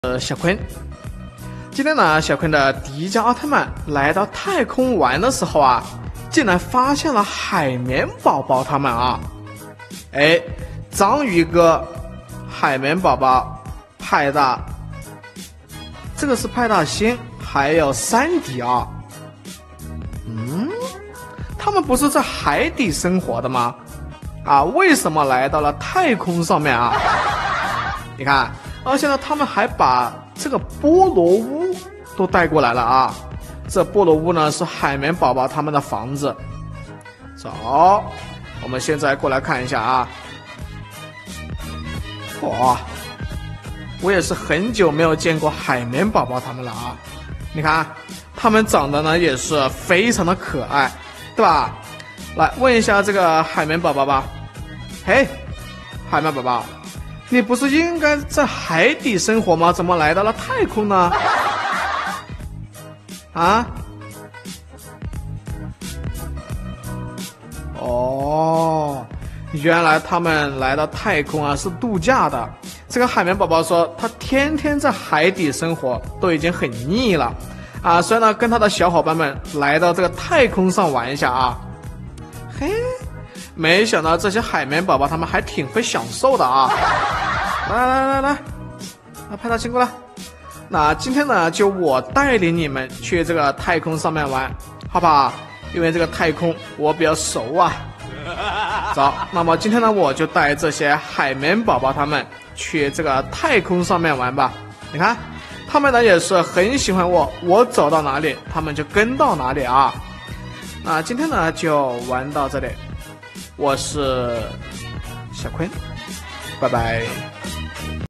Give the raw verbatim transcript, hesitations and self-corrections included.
呃，小坤，今天呢，小坤的迪迦奥特曼来到太空玩的时候啊，竟然发现了海绵宝宝他们啊！哎，章鱼哥、海绵宝宝、派大，这个是派大星，还有山迪啊。嗯，他们不是在海底生活的吗？啊，为什么来到了太空上面啊？你看。而且呢，他们还把这个菠萝屋都带过来了啊！这菠萝屋呢是海绵宝宝他们的房子。走，我们现在过来看一下啊！哇，我也是很久没有见过海绵宝宝他们了啊！你看，他们长得呢也是非常的可爱，对吧？来问一下这个海绵宝宝吧。嘿，海绵宝宝。你不是应该在海底生活吗？怎么来到了太空呢？啊？哦，原来他们来到太空啊是度假的。这个海绵宝宝说，他天天在海底生活，都已经很腻了啊，所以呢，跟他的小伙伴们来到这个太空上玩一下啊。嘿。没想到这些海绵宝宝他们还挺会享受的啊！来来来来，来派大星过来。那今天呢，就我带领你们去这个太空上面玩，好不好？因为这个太空我比较熟啊。走，那么今天呢，我就带这些海绵宝宝他们去这个太空上面玩吧。你看，他们呢也是很喜欢我，我走到哪里，他们就跟到哪里啊。那今天呢，就玩到这里。我是小坤，拜拜。